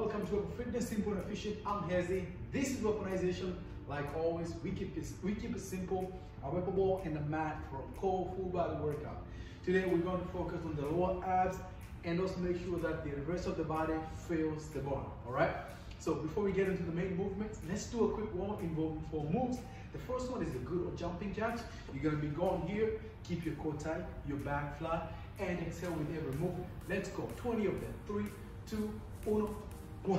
welcome to Wepo Fitness, Simple and Efficient. I'm Hezi. This is weaponization. Like always, we keep it simple. A Wepo ball and a mat for a core full body workout. Today we're going to focus on the lower abs and also make sure that the rest of the body fills the bar. All right. So before we get into the main movements, let's do a quick warm-up involving 4 moves. The first one is the good old jumping jacks. You're going to be going here, keep your core tight, your back flat, and exhale with every movement. Let's go. 20 of them. 3, 2, 1, 1.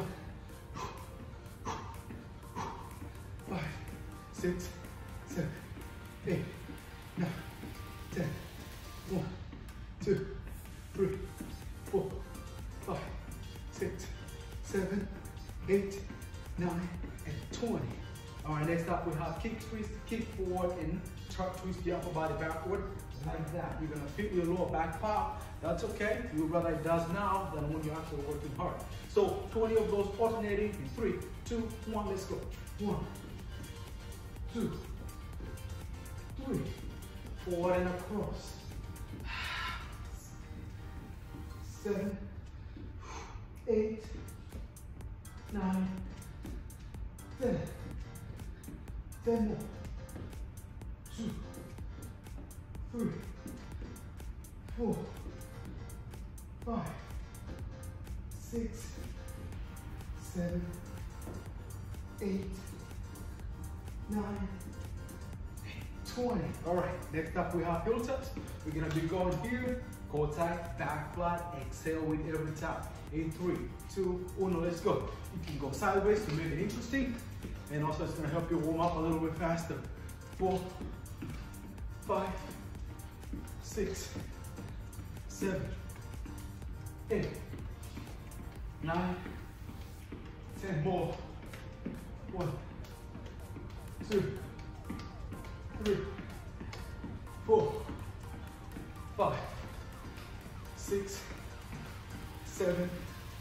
5, 6, 7, 8, 9, 10. 1, 2, 3, 4, 5, 6, 7, 8, 9, and 20. All right, next up we have kick twist, kick forward, and twist the upper body backward like that. You're gonna fit your lower back part. That's okay. You would rather it does now than when you're actually working hard. So 20 of those alternating in 3, 2, 1. Let's go. 1, 2, 3, forward and across. 7, 8, 9, 10. 10 more. 2, 3, 4, 5, 6, 7, 8, 9, 20. All right, next up we have heel taps. We're gonna be going here, core tight, back flat, exhale with every tap. In 3, 2, 1, let's go. You can go sideways to make it interesting, and also it's gonna help you warm up a little bit faster. 4, 5, 6, 7, 8, 9, 10 more. 1, 2, 3, 4, 5, 6, 7,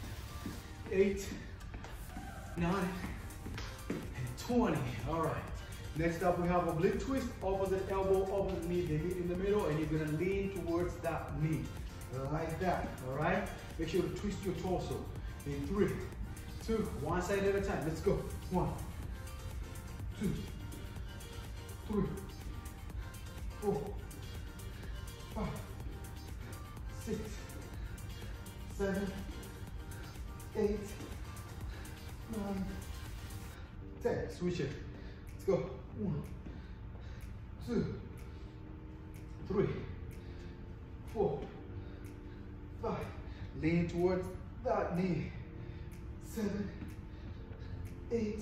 8, 9, and 20. All right. Next up, we have a oblique twist, opposite elbow, opposite knee, they meet in the middle, and you're gonna lean towards that knee, like that. All right. Make sure to twist your torso. In 3, 2, one side at a time. Let's go. 1, 2, 3, 4, 5, 6, 7, 8, 9, 10. Switch it. Let's go. 1, 2, 3, 4, 5. Lean towards that knee. 7, 8,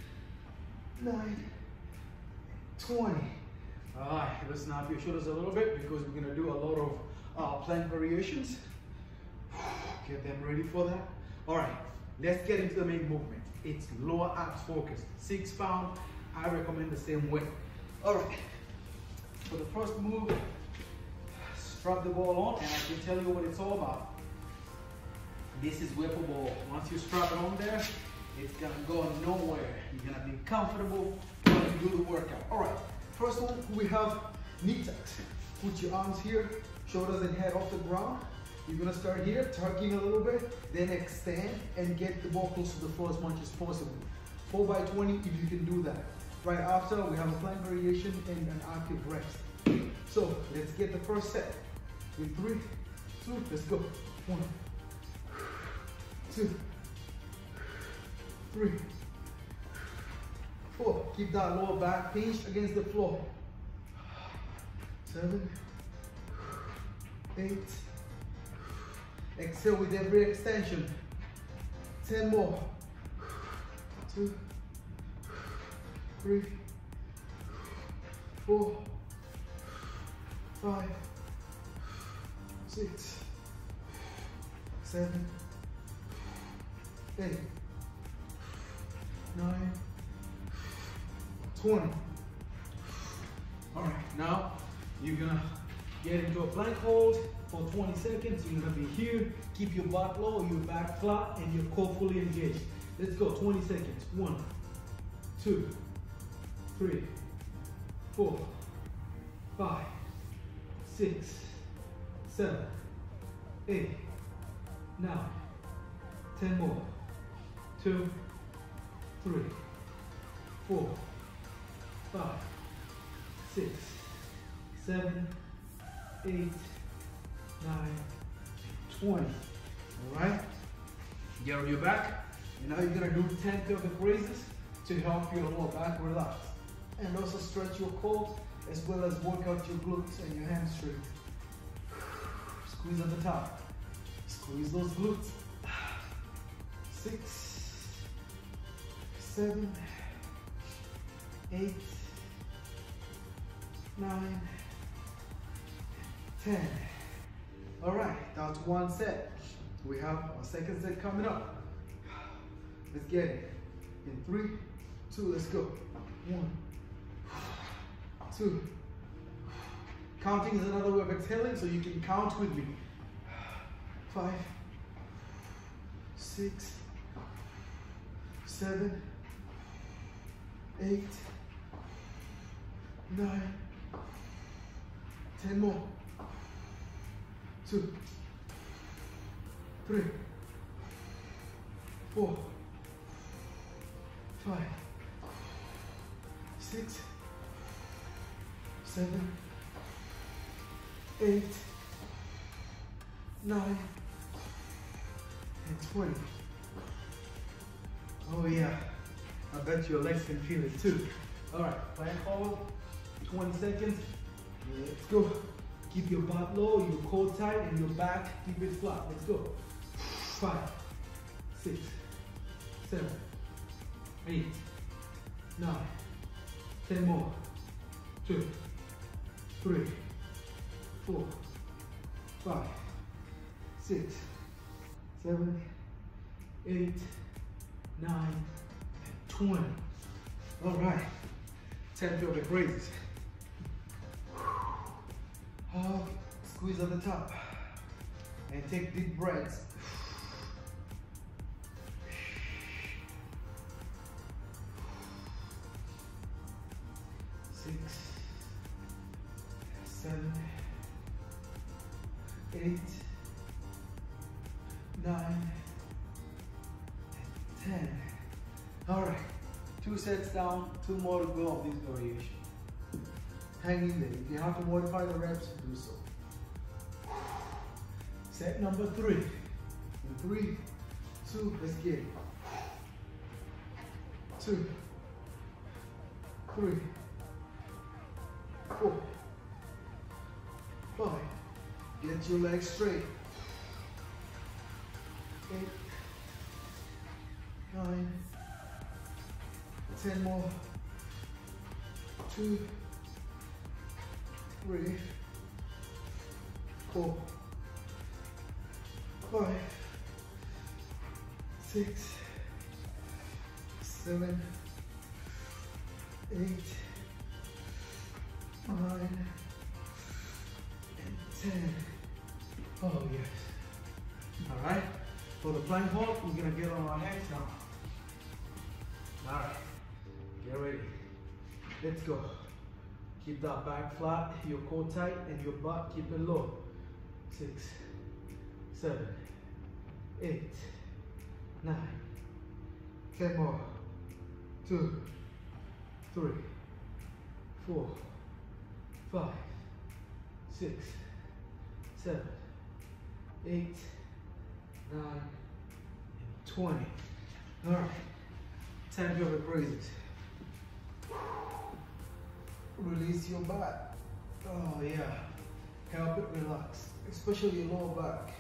9, 20. All right, let's snap your shoulders a little bit because we're gonna do a lot of plank variations. Get them ready for that. All right, let's get into the main movement. It's lower abs focus. 6 pound, I recommend the same weight. All right, for the first move, strap the ball on, and I can tell you what it's all about. This is Wepo ball. Once you strap it on there, it's gonna go nowhere. You're gonna be comfortable when you do the workout. All right, first one, we have knee tucks. Put your arms here, shoulders and head off the ground. You're gonna start here, tucking a little bit, then extend and get the ball close to the floor as much as possible. 4 by 20 if you can do that. Right after, we have a plank variation and an active rest. So let's get the first set. In 3, 2, let's go. 1, 2, 3, 4. Keep that lower back pinched against the floor. 7, 8. Exhale with every extension. 10 more. 2, 3, 4, 5, 6, 7, 8, 9, 20. All right, now you're gonna get into a plank hold for 20 seconds. You're gonna be here, keep your butt low, your back flat, and your core fully engaged. Let's go, 20 seconds. 1, 2, 3, 4, 5, 6, 7, 8, 9, 10 more. 2, 3, 4, 5, 6, 7, 8, 9, 20. All right? Get on your back. And now you're gonna do 10 pelvic raises to help your lower back relax. And also stretch your core as well as work out your glutes and your hamstring. Squeeze at the top. Squeeze those glutes. 6, 7, 8, 9, 10. All right, that's one set. We have our second set coming up. Let's get it. In 3, 2, let's go. 1, 2. Counting is another way of exhaling, so you can count with me. 5, 6, 7, 8, 9, 10 more. 2, 3, 4, 5, 6, 7, 8, 9, and 20. Oh yeah, I bet your legs can feel it too. All right, plank forward, 20 seconds. Let's go. Keep your butt low, your core tight, and your back, keep it flat. Let's go. 5, 6, 7, 8, 9, 10 more. 2, 3, 4, 5, 6, 7, 8, 9, 20. All right, 10 pelvic raises. Squeeze at the top and take deep breaths. 6, 7, 8, 9, 10. All right, 2 sets down, 2 more to go of this variation. Hang in there. If you have to modify the reps, do so. Set number 3. In 3, 2, let's get it. 2, 3, 4, 5. Get your legs straight. 8, 9, 10 more. 2, 3, 4, 5, 6, 7, 8, 9, and 10. Oh yes. All right. For the plank hold, we're gonna get on our hands now. All right. Get ready. Let's go. Keep that back flat, your core tight, and your butt keep it low. 6, 7, 8, 9, 10 more. 2, 3, 4, 5, 6, 7, 8, 9, and 20. All right, 10 pelvic raises. Release your back. Oh yeah, help it relax, especially your lower back.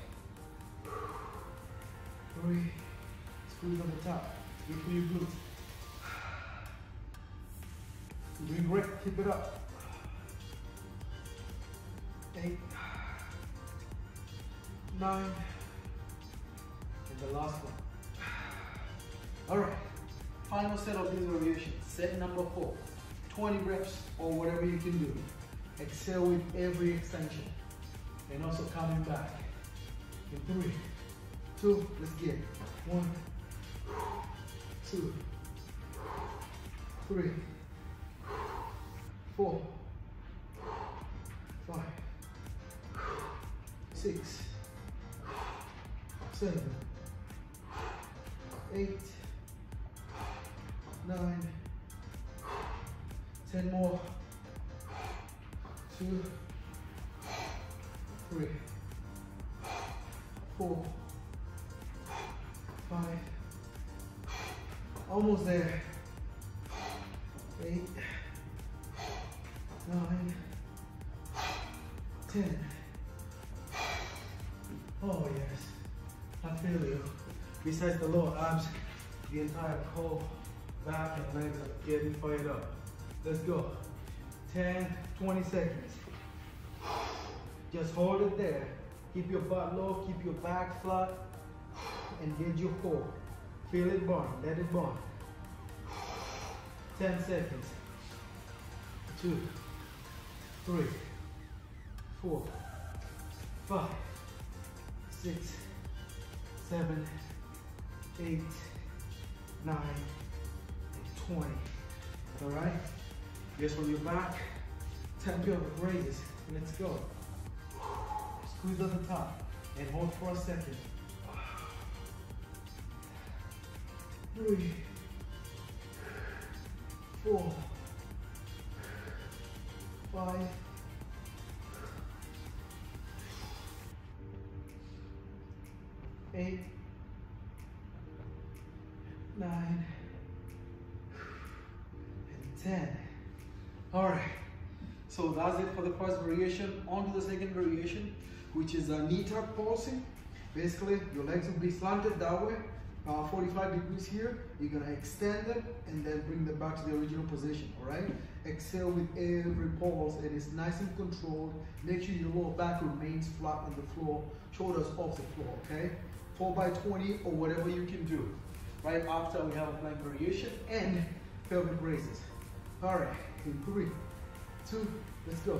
3, squeeze on the top, good for your glutes. You're doing great, keep it up. 8, 9, and the last one. All right, final set of these variations, set number 4. 20 reps or whatever you can do. Exhale with every extension. And also coming back. In 3, 2, let's get it. 1, 2, 3, 4, 5, 6, 7, 8, 9, 10 more, 2, 3, 4, 5, almost there, 8, 9, 10. Oh yes, I feel you. Besides the lower abs, the entire core, back and legs are getting fired up. Let's go. 10, 20 seconds. Just hold it there. Keep your butt low, keep your back flat. Engage your core. Feel it burn, let it burn. 10 seconds. 2, 3, 4, 5, 6, 7, 8, 9, and 20. All right? Just on your back, 10 pelvic raises. Let's go. Squeeze at the top and hold for a second. 3, 4, 5, 8, 9, and 10. All right, so that's it for the first variation. On to the second variation, which is a knee tuck pulsing. Basically, your legs will be slanted that way, 45 degrees here. You're gonna extend them and then bring them back to the original position, all right? Exhale with every pulse, and it's nice and controlled. Make sure your lower back remains flat on the floor, shoulders off the floor, okay? 4 by 20 or whatever you can do. Right after we have a plank variation and pelvic raises. All right, in 3, 2, let's go.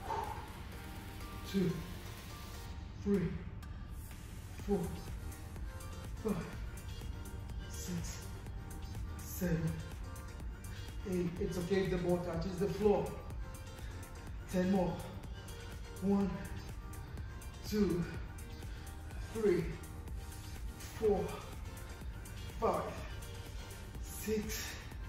2, 3, 4, 5, 6, 7, 8. It's okay if the ball touches the floor. 10 more. 1, 2, 3, 4, 5, 6,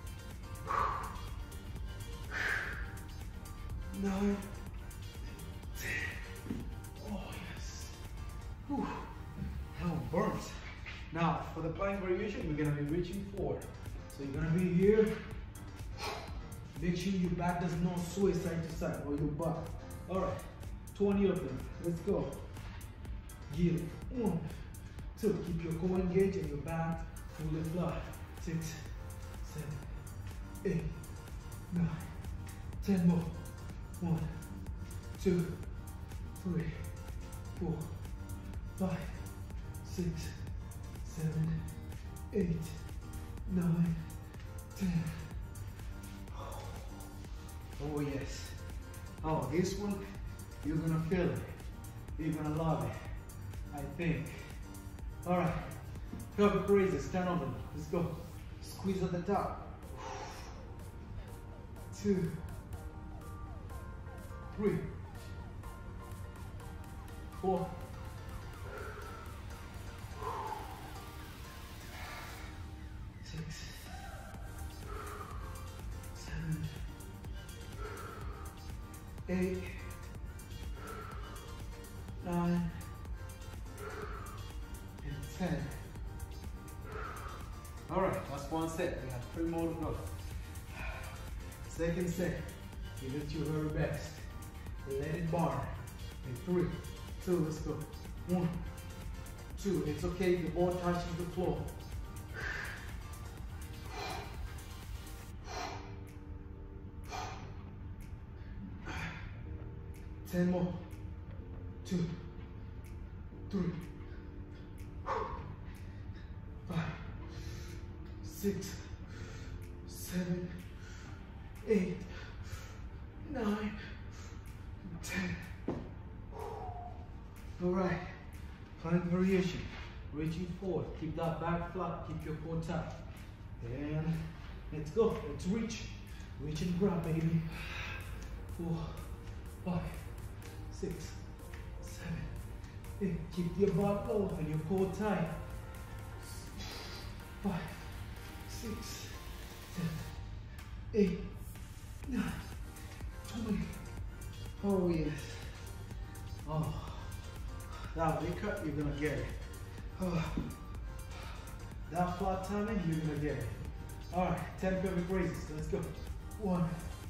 9, 10. Oh yes. Whew. That one burns. Now for the plank variation, we're gonna be reaching forward. So you're gonna be here. Make sure your back does not sway side to side, or your butt. All right, 20 of them. Let's go. Give 1, 2. Keep your core engaged and your back fully flat. 6, 7, 8, 9, 10 more. 1, 2, 3, 4, 5, 6, 7, 8, 9, 10. Oh yes. Oh, this one, you're gonna feel it. You're gonna love it, I think. All right, pelvic raises, 10 of them. Let's go. Squeeze at the top. 2, 3, 4, 6, 7, 8, 9, and 10. All right, that's one set. We have 3 more to go. Second set, give it your very best. Let it burn. In 3, 2, let's go. 1, 2. It's okay if the ball touches the floor. 10 more. 2, 3, 5, 6, 7, 8, 9, 10. All right, plank variation. Reaching forward, keep that back flat, keep your core tight. And let's go, let's reach. Reach and grab, baby. 4, 5, 6, 7, 8. Keep your butt low and your core tight. 5, 6, 7, 8, 9, 20. Oh yes. Oh, that weight cut, you're gonna get it. Oh, that flat tummy, you're gonna get it. All right, 10 pelvic raises. Let's go. 1.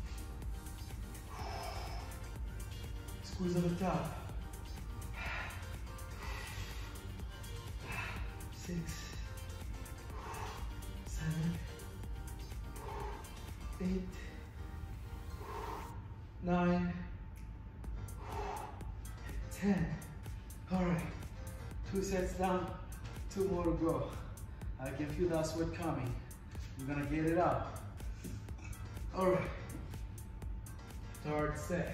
Squeeze on the top. 6, 7, 8, 9, 10. All right, 2 sets down, 2 more to go. I can feel that sweat coming. We're gonna get it up. All right, third set.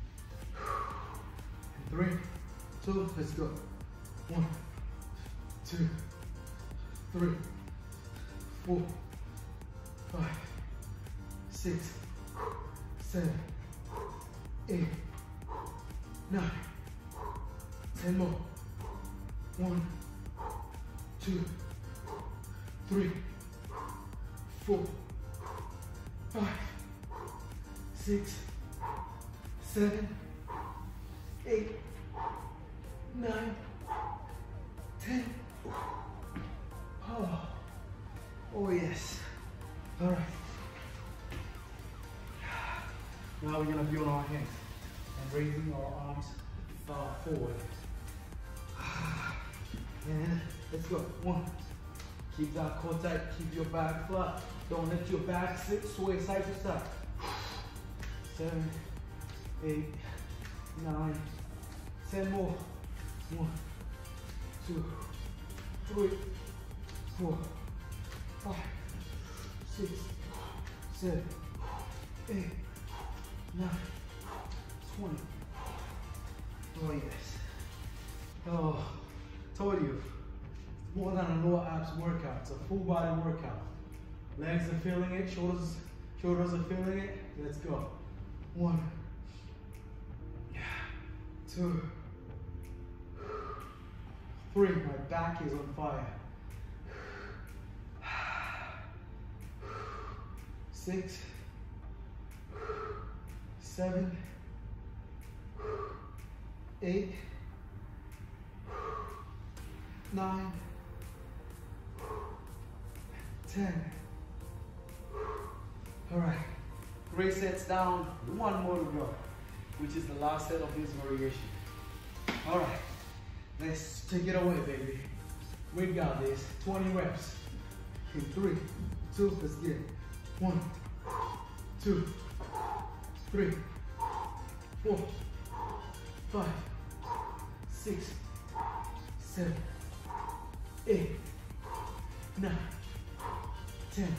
3, 2, let's go. 1, 2, 3, 4, 5, 6, 7, 8, 9, 10 more. 1, 2, 3, 4, 5, 6, 7, 8, 9, 10. Oh yes. All right. Now we're gonna be on our hands and raising our arms forward. And let's go. 1. Keep that core tight. Keep your back flat. Don't let your back sway side to side. 7, 8, 9, 10 more. 1, 2, 3, 4, 5, 6, 7, 8, 9, 20. Oh yes. Oh, told you. More than a lower abs workout. It's a full body workout. Legs are feeling it. Shoulders are feeling it. Let's go. 1, 2, 3. My back is on fire. 6, 7, 8, 9, 10. All right, 3 sets down, 1 more to go, which is the last set of this variation. All right, let's take it away, baby. We got this, 20 reps. In 3, 2, let's get it. 1, 2, 3, 4, 5, 6, 7, 8, 9, 10.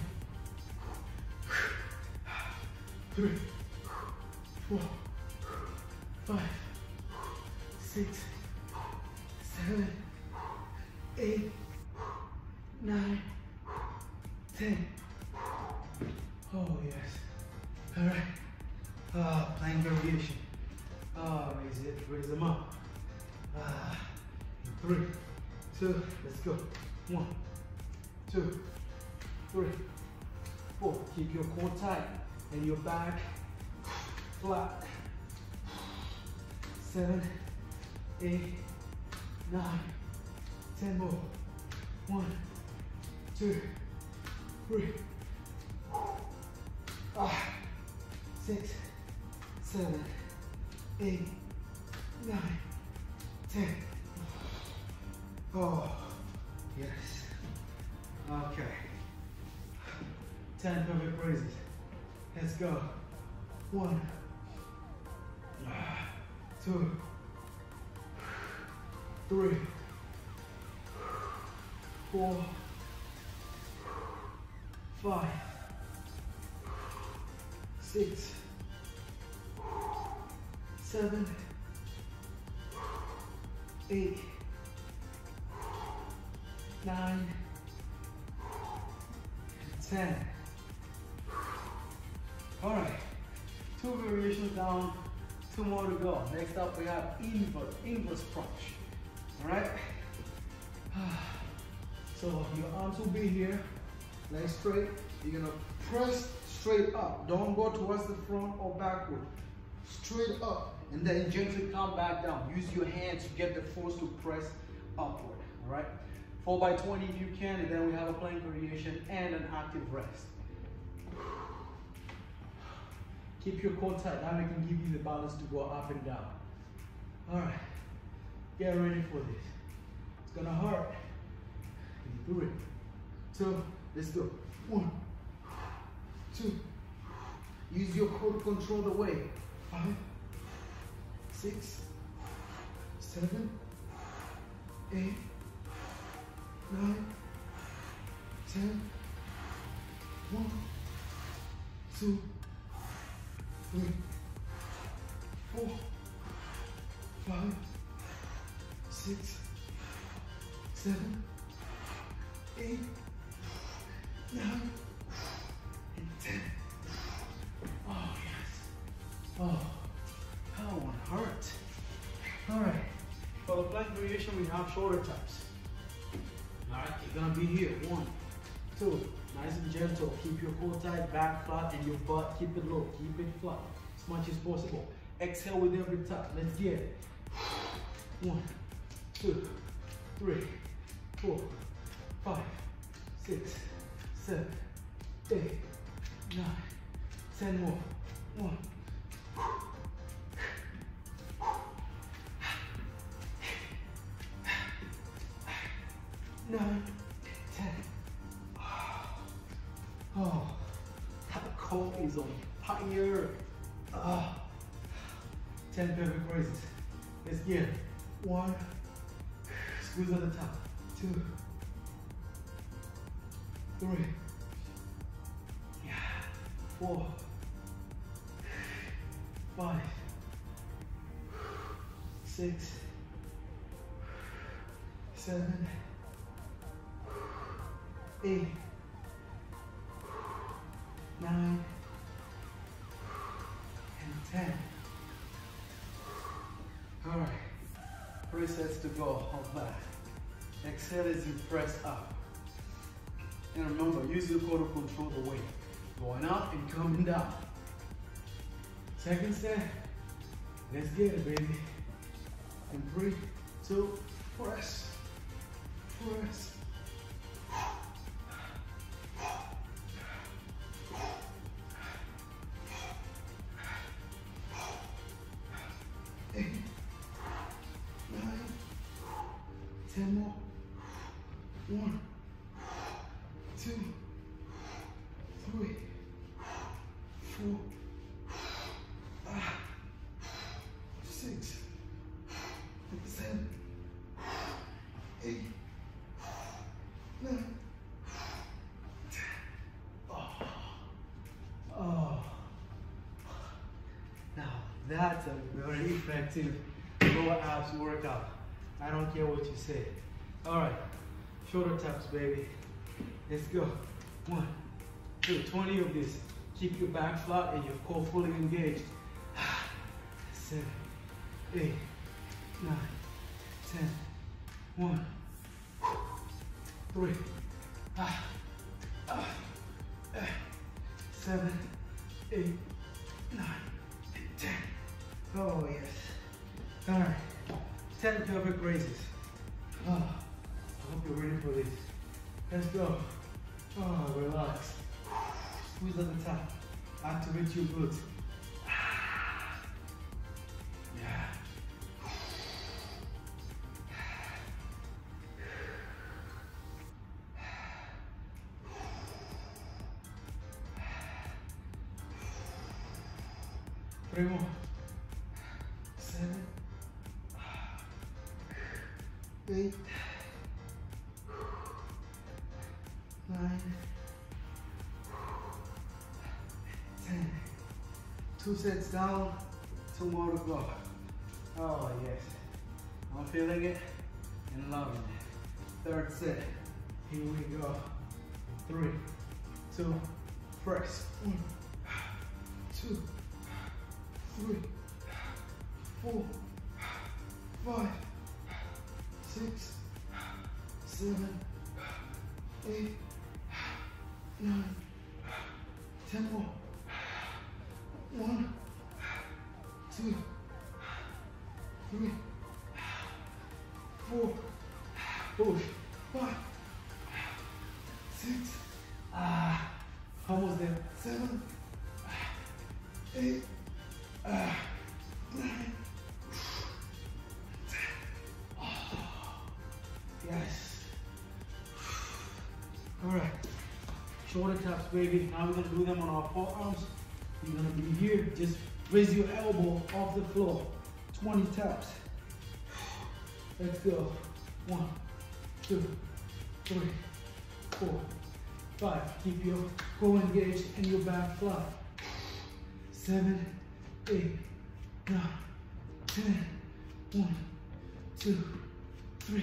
3, 4, 5, 6, 7, 8, 9, 10. Oh yes. All right. Plank variation. Raise them up. 3, 2, let's go. 1, 2, 3, 4. Keep your core tight and your back flat. 7, 8, 9, 10 more. 1, 2, 3, 6, 7, 8, 9, 10. Oh, yes. Okay. 10 pelvic raises. Let's go. 1, 2, 3, 4, 5, 6, 7, 8, 9, 10. All right, 2 variations down, 2 more to go. Next up we have inverse crunch. All right. So your arms will be here, legs straight. You're gonna press straight up. Don't go towards the front or backward. Straight up, and then gently come back down. Use your hands to get the force to press upward, all right? 4 by 20 if you can, and then we have a plank variation and an active rest. Keep your core tight. That can give you the balance to go up and down. All right, get ready for this. It's gonna hurt. 3, 2, let's go. 1, 2. Use your core to control the weight. 5, 6, 7, 8, 9, 10. 1, 2, 3, 4, 5, 6, 7, 8, 9, and 10. Oh yes. Oh, that one hurt. All right. For the plank variation, we have shoulder taps. All right, you're gonna be here. 1, 2. Nice and gentle. Keep your core tight, back flat, and your butt, keep it low. Keep it flat as much as possible. Exhale with every tap. Let's get it. 1, 2, 3, 4, 5, 6, 7, 8, 9, 10 more. 1. 9, 10. Oh, that core is on fire. 10 pelvic raises. Let's get it. 1. Squeeze at the top. 2, 3. Yeah. 4, 5, 6, 7, 8, 9, and 10. All right, 3 sets to go of that. Exhale as you press up. And remember, use your core to control the weight. Going up and coming down. Second set. Let's get it, baby. And 3, 2, press. Press. 8, 9, 10 more. 1, 2, 3, 4, 5, 6, 7, 8, 9, 10. Oh. Now that's a very effective lower abs workout. I don't care what you say. All right, shoulder taps, baby. Let's go. 1, 2, 20 of this. Keep your back flat and your core fully engaged. 7, 8, 9, 10. 1, 3, 7, 8, 9, 10. Oh yes. All right. 10 pelvic raises. Oh, I hope you're ready for this. Let's go. Oh, relax. Squeeze at the top. Activate your glutes. Yeah. 3 more. 7, 8, 9, 10. 2 sets down, 2 more to go. Oh yes, I'm feeling it and loving it. 3rd set, here we go. 3, 2, press. 1, 2, 3, 4, 5, 6, 7, 8, 9, 10 more. 1, 2, 3, 4, push, 5, 6, almost there, 7, 8, 9, 10. Yes. All right. Shoulder taps, baby. Now we're gonna do them on our forearms. You're gonna be here. Just raise your elbow off the floor. 20 taps. Let's go. 1, 2, 3, 4, 5. Keep your core engaged and your back flat. 7, 8, 9, 10. 1, 2, 3,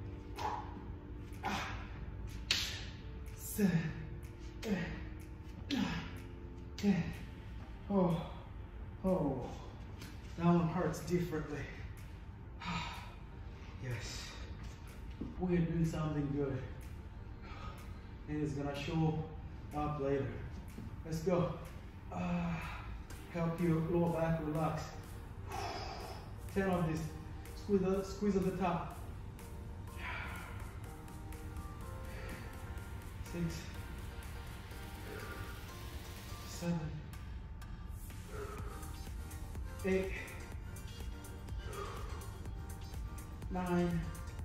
7, 8, 9, 10. Oh, that one hurts differently. Yes, we're doing something good, and it's gonna show up later. Let's go. Help your lower back relax. 10 of this. Squeeze at the top. 6, 7, 8, 9,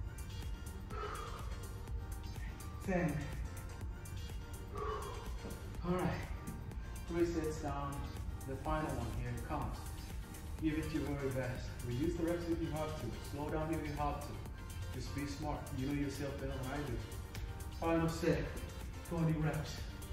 10. All right, 3 sets down. The final one, here it comes. Give it your very best. Reduce the reps if you have to. Slow down if you have to. Just be smart. You know yourself better than I do. Final set, 20 reps.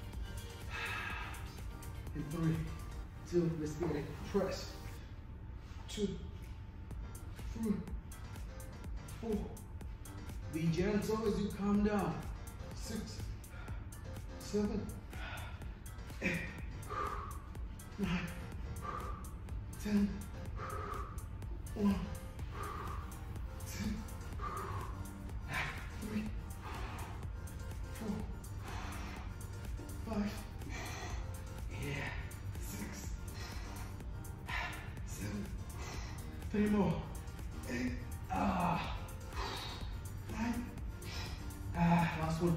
In 3, 2, let's get it. Press. 2, 3, 4. Be gentle as you calm down. 6, 7, 8, 9, 10. 1, 2, 3, 4, 5. Yeah. 6, 7. 3 more. 8. 9. Last one.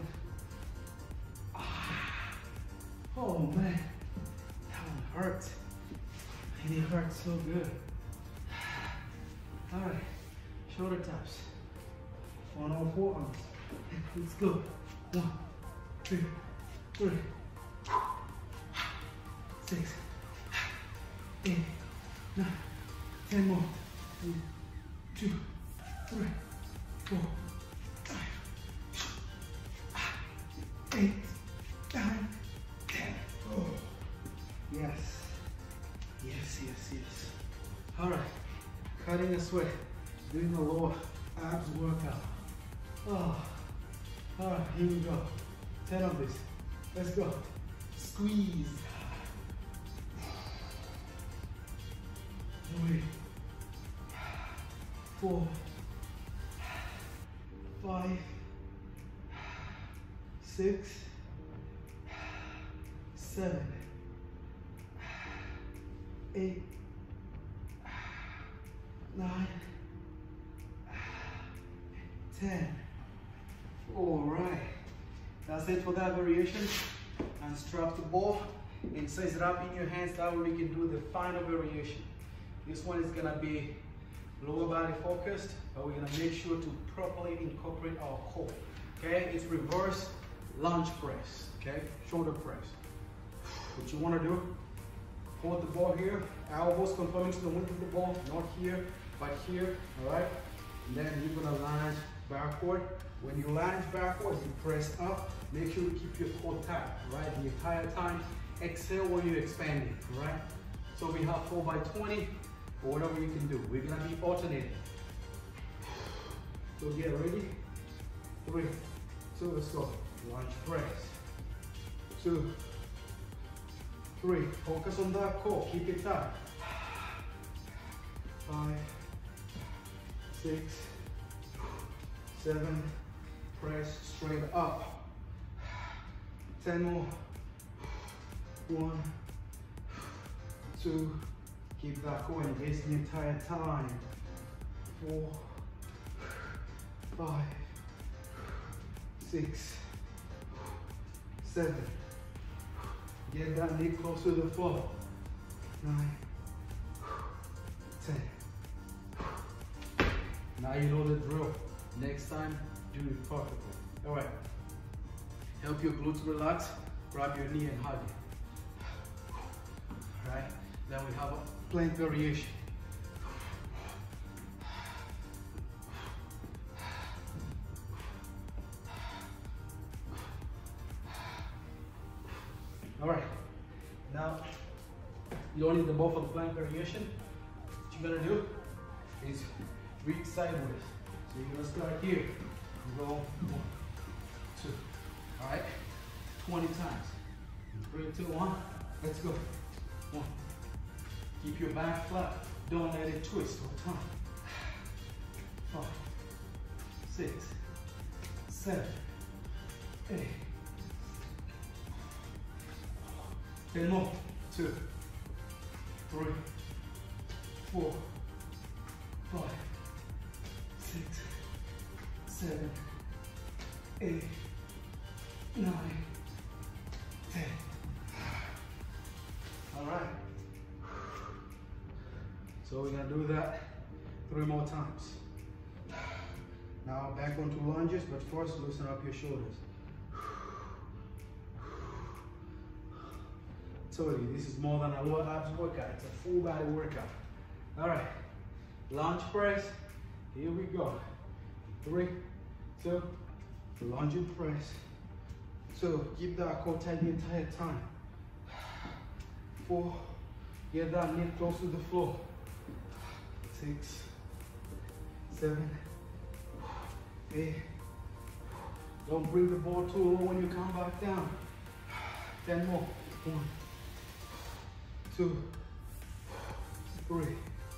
Oh man, that one hurt. And it hurts so good. All right, shoulder taps on all forearms. Let's go. 1, 2, 3, 6, 8, 9, 10 more. 1, 2, 3, 4, 5, 8, 9, 10. Oh, yes, yes, yes, yes. All right. Cutting a sweat, doing a lower abs workout. Oh, all right, here we go. 10 of this. Let's go. Squeeze. 3, 4, 5, 6, 7, 8, 9, 10. All right, that's it for that variation. And strap the ball and size it up in your hands. That way we can do the final variation. This one is gonna be lower body focused, but we're gonna make sure to properly incorporate our core. Okay, it's reverse lunge press. Okay, shoulder press. What you wanna do? Hold the ball here, elbows conforming to the width of the ball, not here, but here, all right? And then you're gonna lunge backward. When you lunge backwards, you press up. Make sure you keep your core tight, right? The entire time. Exhale when you're expanding, all right? So we have 4 by 20, or whatever you can do. We're gonna be alternating. So get ready. 3, 2, let's go. Lunge press. 2, 3, focus on that core, keep it tight. 5, 6, 7, press straight up. 10 more. 1, 2, keep that going, this the entire time. 4, 5, 6, 7. Get that knee close to the floor. 9, 10. Now you know the drill. Next time, do it perfectly. All right. Help your glutes relax. Grab your knee and hug it. All right. Then we have a plank variation. All right. Now, you don't need the both of the plank variation. What you're gonna do is reach sideways. So you're gonna start here. Go 1, 2. All right. 20 times. 3, 2, 1. Let's go. 1. Keep your back flat. Don't let it twist all time. 5, 6, 7, 8. 10 more. 2, 3, 4, 5, 6, 7, 8, 9, 10. All right. So we're gonna do that 3 more times. Now back onto lunges, but first loosen up your shoulders. Told you, this is more than a lower abs workout. It's a full body workout. All right, lunge press. Here we go. 3, 2, lunge and press. 2, keep that core tight the entire time. 4, get that knee close to the floor. 6, 7, 8. Don't bring the ball too low when you come back down. 10 more. 1, 2, 3,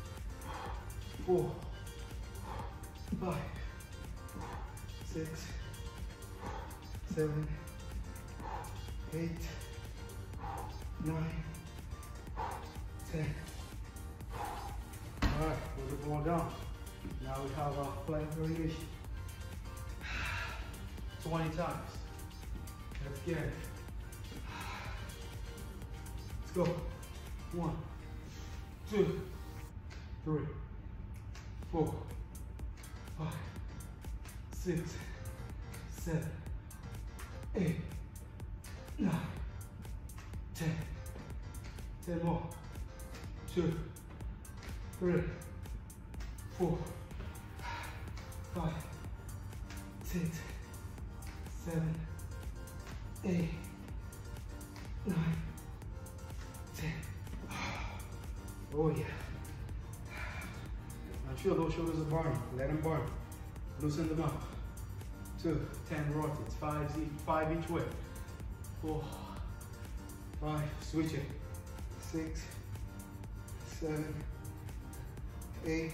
4, 5, 6, 7, 8, 9, 10. All right, put the ball down. Now we have our plank variation. 20 times. Let's get it. Let's go. 1, 2, 3, 4, 5, 6, 7, 8, 9, 10. 10 more. 2, 3, 4, 5, 6, 7, 8, 9, 10. Oh yeah. I'm sure those shoulders are burning. Let them burn. Loosen them up. 2, 10 rotates. 5 each way. 4, 5. Switch it. 6, 7, 8,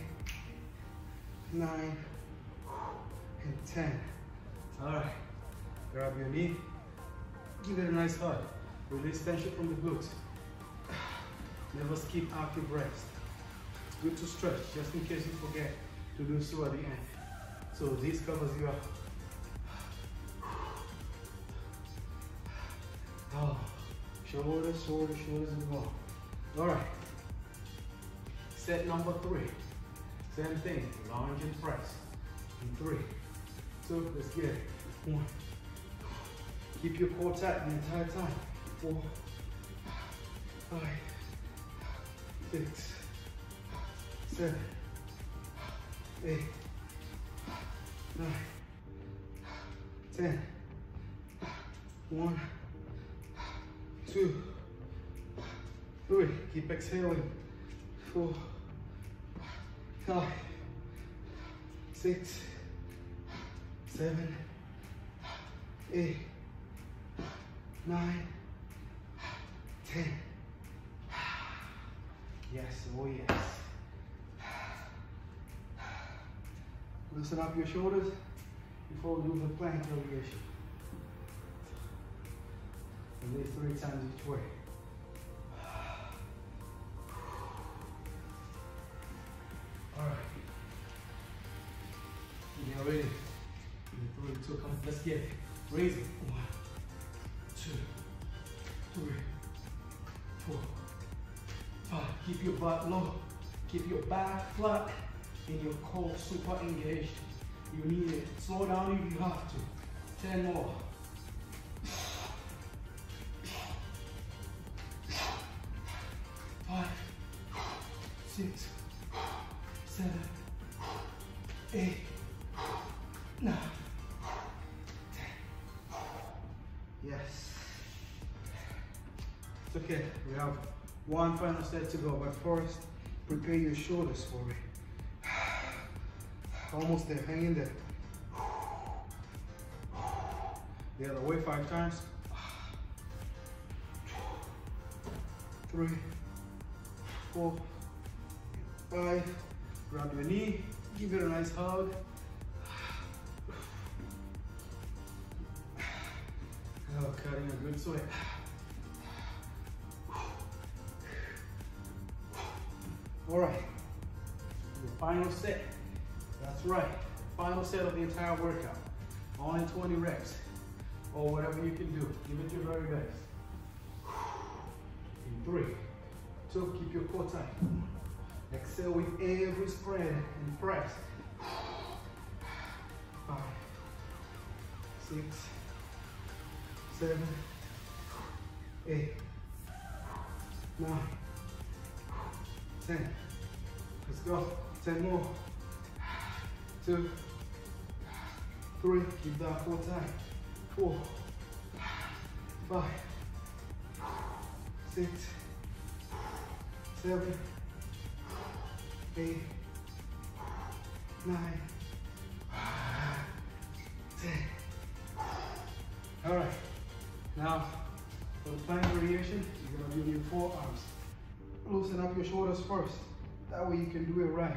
9, and 10. All right. Grab your knee. Give it a nice hug. Release tension from the glutes. Never skip active rest. It's good to stretch just in case you forget to do so at the end. So this covers you up. Oh, shoulders, shoulders, shoulders, and more. All right. Set number 3. Same thing. Lunge and press. In 3, 2. Let's get it. 1. Keep your core tight the entire time. 4, 5, 6, 7, 8, 9, 10. 1, 2, 3. Keep exhaling. 4, 5, 6, 7, 8, 9, 10. Yes, oh yes. Loosen up your shoulders before we do the plank variation. At least 3 times each way. right. Get ready. 3, 2, come on, let's get it. Raise it. 1, 2, 3, 4, 5. Keep your butt low. Keep your back flat and your core super engaged. You need it. Slow down if you have to. 10 more. 5, 6, 7, 8, 9, 10. Yes. It's okay. We have one final set to go, but first, prepare your shoulders for it. Almost there. Hang in there. The other way 5 times. 3, 4, 5. Grab your knee. Give it a nice hug. Oh, cutting a good sweat. All right. The final set. That's right. Final set of the entire workout. Only 20 reps. Or whatever you can do. Give it your very best. In 3, 2, keep your core tight. Exhale with every spread and press. 5, 6, 7, 8, 9, 10. Let's go. 10 more. 2, 3. Keep that core tight. 4, 5, 6, 7, 8, 9, 10. All right. Now, for the plank variation, you're gonna do your forearms. Loosen up your shoulders first. That way you can do it right.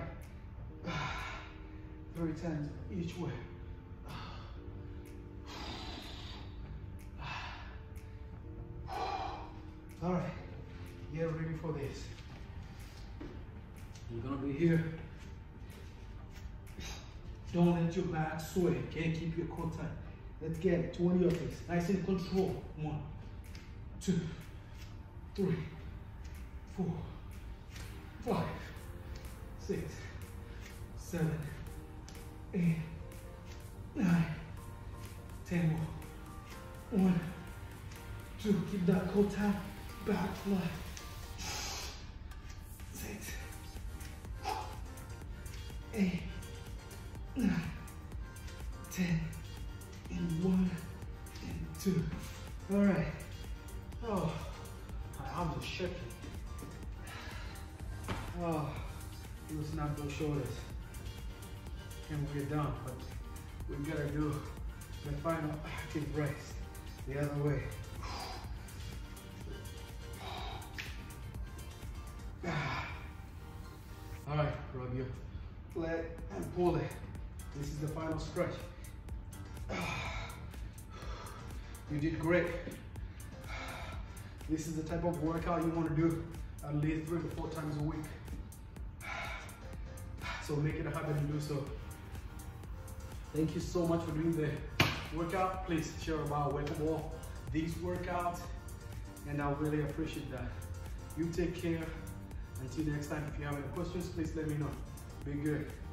3 times each way. All right, get ready for this. You're gonna be here. Don't let your back sway, okay? Keep your core tight. Let's get it, 20 of this. Nice and control. 1, 2, 3, 4, 5, 6, 7, 8, 9, 10 more. 1, 2, keep that core tight. Back flat. 6, 8, 9, 10, and 1, and 2. All right. Oh, my arms are shaking. Oh, loosen up those shoulders. And we're done, but we gotta do the final active rest the other way. All right, rub your leg and pull it. This is the final stretch. You did great. This is the type of workout you want to do at least 3 to 4 times a week. So make it a habit to do so. Thank you so much for doing the workout. Please share about Wepo, these workouts, and I really appreciate that. You take care. Until next time, if you have any questions, please let me know. Be good.